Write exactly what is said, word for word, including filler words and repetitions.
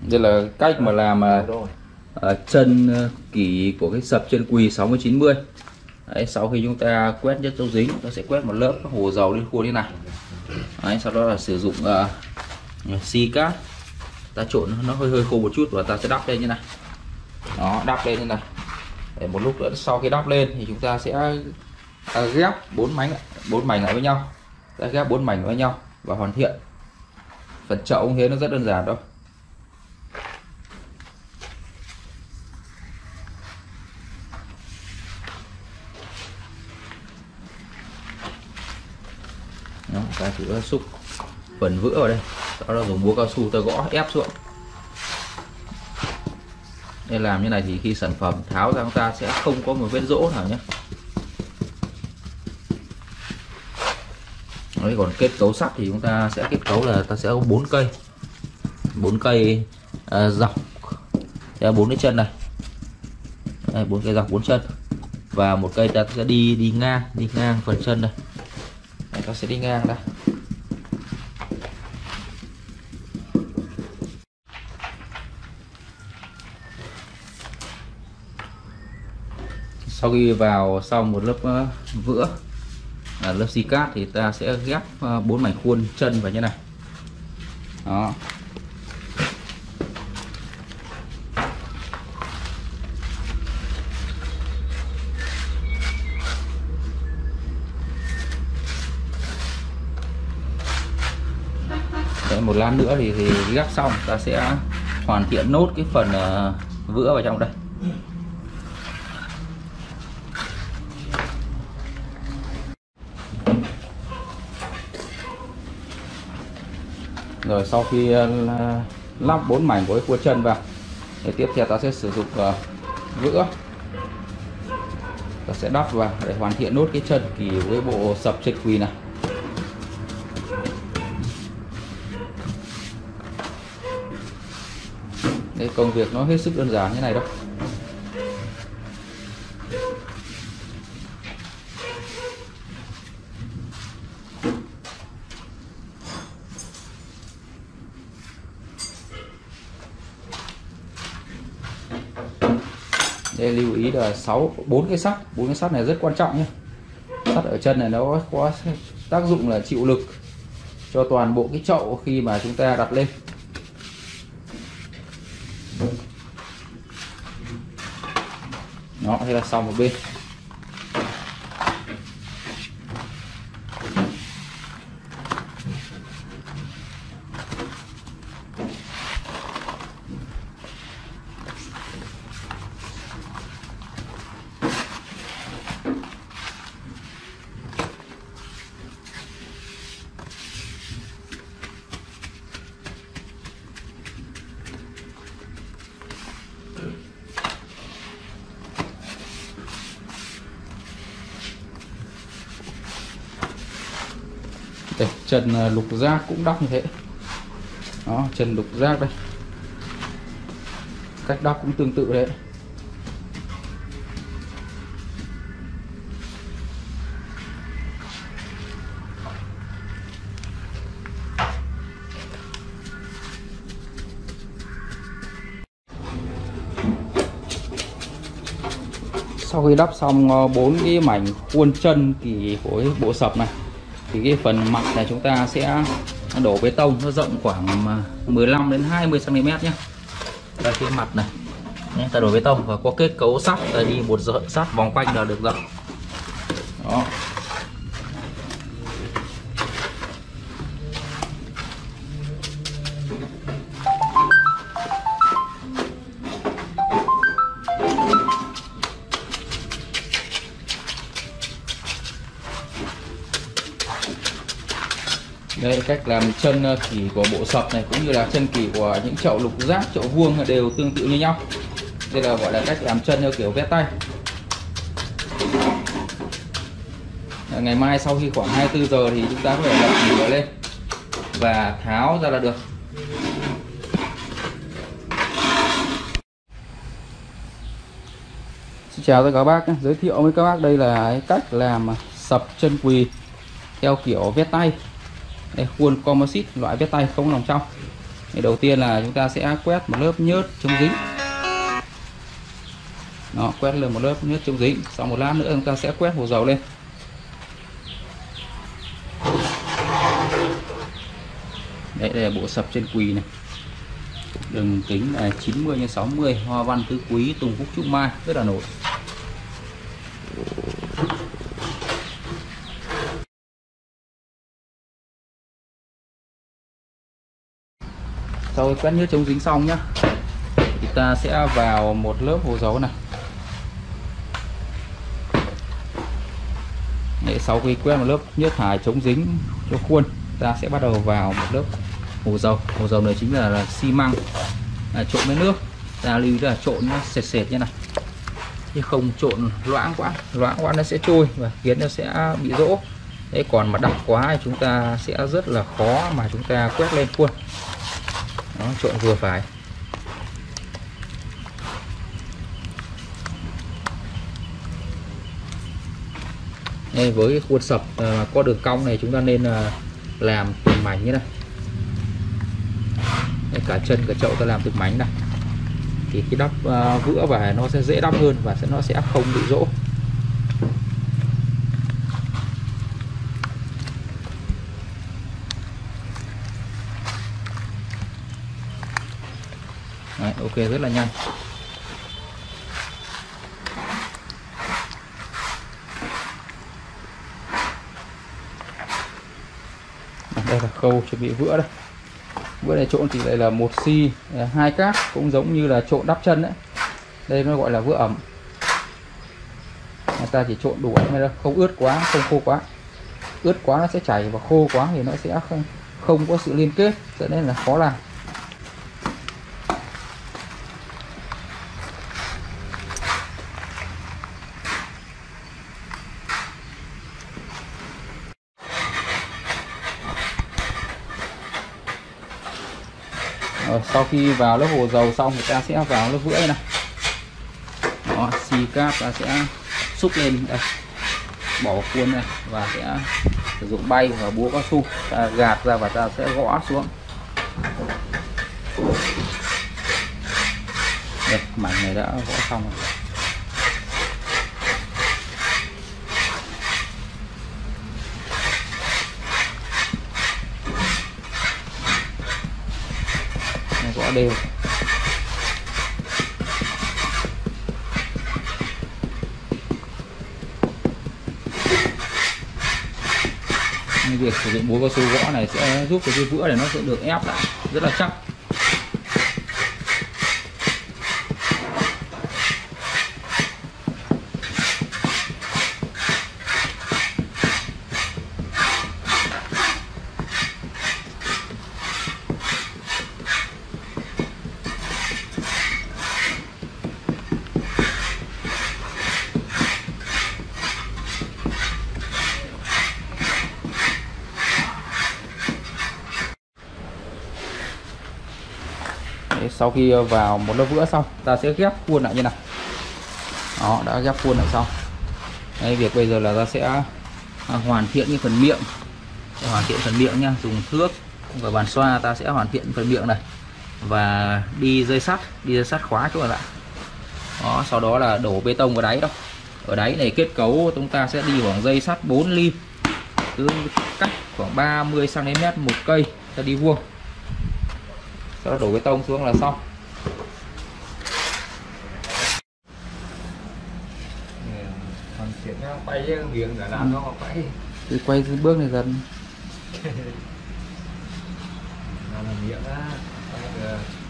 Đây là cách mà làm uh, chân uh, kỷ của cái sập chân quỳ sáu mươi chín mươi. Đấy, sau khi chúng ta quét chất dấu dính, ta sẽ quét một lớp hồ dầu lên khuôn như này. Đấy, sau đó là sử dụng uh, xi cát, ta trộn nó hơi hơi khô một chút và ta sẽ đắp lên như này. Đó, đắp lên như này. Để một lúc nữa sau khi đắp lên thì chúng ta sẽ uh, ghép bốn mảnh bốn mảnh lại với nhau. Ta ghép bốn mảnh với nhau và hoàn thiện. Phần chậu cũng thế, nó rất đơn giản thôi. Đó, ta chỉ xúc phần vữa vào đây, sau đó dùng búa cao su ta gõ ép xuống. Để làm như này thì khi sản phẩm tháo ra chúng ta sẽ không có một vết rỗ nào nhé. Đấy, còn kết cấu sắt thì chúng ta sẽ kết cấu là ta sẽ có bốn cây bốn cây uh, dọc bốn cái chân này, bốn cây dọc bốn chân và một cây ta sẽ đi đi ngang đi ngang phần chân này. Đấy, ta sẽ đi ngang đây. Sau khi vào xong một lớp uh, vữa, là lớp xi cát, thì ta sẽ ghép uh, bốn mảnh khuôn chân vào như này. Đó. Đấy, một lát nữa thì, thì ghép xong ta sẽ hoàn thiện nốt cái phần uh, vữa vào trong đây. Rồi sau khi uh, lắp bốn mảnh của cái khuôn chân vào thì tiếp theo ta sẽ sử dụng uh, vữa, ta sẽ đắp vào để hoàn thiện nốt cái chân kỳ với bộ sập chân quỳ này. Đây, công việc nó hết sức đơn giản như này đâu. Đây, lưu ý là sáu bốn cái sắt, bốn cái sắt này rất quan trọng nhé. Sắt ở chân này nó có tác dụng là chịu lực cho toàn bộ cái chậu khi mà chúng ta đặt lên. Đó, thế là xong một bên. Đây, chân lục giác cũng đắp như thế. Đó, chân lục giác đây, cách đắp cũng tương tự đấy. Sau khi đắp xong bốn cái mảnh khuôn chân kỳ của cái bộ sập này thì cái phần mặt này chúng ta sẽ đổ bê tông, nó rộng khoảng mười lăm đến hai mươi xăng ti mét nhé. Đây, cái mặt này nhé, ta đổ bê tông và có kết cấu sắt, ta đi một dợn sắt vòng quanh là được rồi. Đó. Đây, cách làm chân kỷ của bộ sập này cũng như là chân kỷ của những chậu lục giác, chậu vuông đều tương tự như nhau. Đây là gọi là cách làm chân theo kiểu vét tay. Ngày mai sau khi khoảng hai mươi tư giờ thì chúng ta có thể lật lửa lên và tháo ra là được. Xin chào tất cả các bác, giới thiệu với các bác đây là cách làm sập chân quỳ theo kiểu vét tay. Đây, khuôn composite loại vét tay không lòng trong. Thì đầu tiên là chúng ta sẽ quét một lớp nhớt chống dính. Đó, quét lên một lớp nhớt chống dính. Sau một lát nữa chúng ta sẽ quét hồ dầu lên. Đấy, đây là bộ sập chân quỳ này. Đường kính là chín mươi nhân sáu mươi, hoa văn tứ quý, tùng phúc trúc mai, rất là nổi. Sau khi quét nhớt chống dính xong nhá, thì ta sẽ vào một lớp hồ dầu này. Để sau khi quét một lớp nhớt thải chống dính cho khuôn, ta sẽ bắt đầu vào một lớp hồ dầu. Hồ dầu này chính là, là xi măng à, trộn với nước. Ta lưu ý là trộn nó sệt sệt như này, chứ không trộn loãng quá, loãng quá nó sẽ trôi và khiến nó sẽ bị rỗ. Đấy, còn mà đặc quá thì chúng ta sẽ rất là khó mà chúng ta quét lên khuôn. Đó, trộn vừa phải. Đây, với cái khuôn sập uh, có đường cong này chúng ta nên uh, làm từng mảnh như này. Đây, cả chân cả chậu ta làm từng mảnh này, thì khi đắp uh, vữa vào nó sẽ dễ đắp hơn và sẽ nó sẽ không bị rỗ. Đấy, ok, rất là nhanh. Đây là khâu chuẩn bị vữa đây. Vữa này trộn thì lại là một xi hai cát, cũng giống như là trộn đắp chân đấy. Đây nó gọi là vữa ẩm. Người ta chỉ trộn đủ ẩm, không ướt quá, không khô quá. Ướt quá nó sẽ chảy và khô quá thì nó sẽ không không có sự liên kết, cho nên là khó làm. Rồi, sau khi vào lớp hồ dầu xong thì ta sẽ vào lớp vữa này. Đó, xi cáp ta sẽ xúc lên đây, bỏ khuôn này và sẽ sử dụng bay và búa cao su ta gạt ra và ta sẽ gõ xuống. Đây, mảnh này đã gõ xong rồi. Gõ đều. Việc sử dụng búa cao su gõ này sẽ giúp cái vữa này nó sẽ được ép lại rất là chắc. Sau khi vào một lớp vữa xong, ta sẽ ghép khuôn lại như này. Đó, đã ghép khuôn lại xong. Đây, việc bây giờ là ta sẽ hoàn thiện cái phần miệng. Để hoàn thiện phần miệng nha, dùng thước và bàn xoa ta sẽ hoàn thiện phần miệng này và đi dây sắt, đi dây sắt khóa chỗ lại. Đó, sau đó là đổ bê tông vào đáy đâu. Ở đáy này kết cấu chúng ta sẽ đi khoảng dây sắt bốn ly, cứ cắt khoảng ba mươi xăng ti mét một cây, ta đi vuông. Sau đó đổ bê tông xuống là xong. Bay với miệng là làm nó phải. Thì quay bước này dần. Làm miệng á.